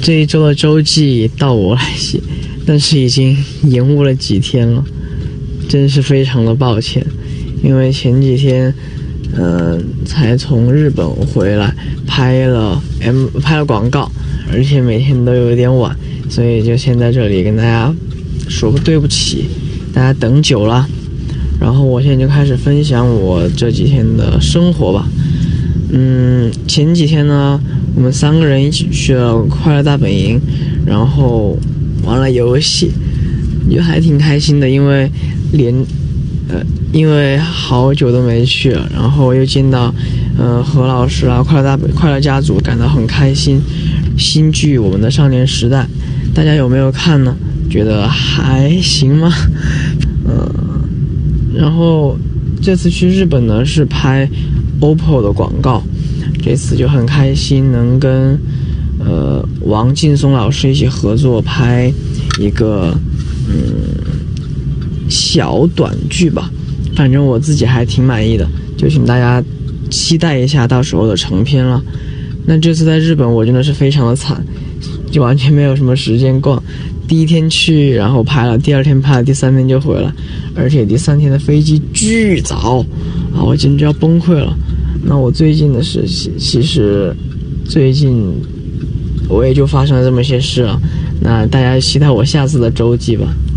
这一周的周记到我来写，但是已经延误了几天了，真是非常的抱歉。因为前几天才从日本回来，拍了广告，而且每天都有点晚，所以就先在这里跟大家说个对不起，大家等久了。然后我现在就开始分享我这几天的生活吧。前几天呢，我们3个人一起去了快乐大本营，然后玩了游戏，就还挺开心的，因为好久都没去了，然后又见到何老师啊，快乐家族，感到很开心。新剧《我们的少年时代》，大家有没有看呢？觉得还行吗？然后这次去日本呢是拍 OPPO 的广告，这次就很开心能跟王劲松老师一起合作拍一个小短剧吧，反正我自己还挺满意的，就请大家期待一下到时候的成片了。那这次在日本我真的是非常的惨，就完全没有什么时间逛，第一天去然后拍了，第2天拍了，第3天就回来，而且第3天的飞机巨早啊，我简直要崩溃了。那我最近的事情，其实最近我也就发生了这么些事了，那大家期待我下次的周记吧。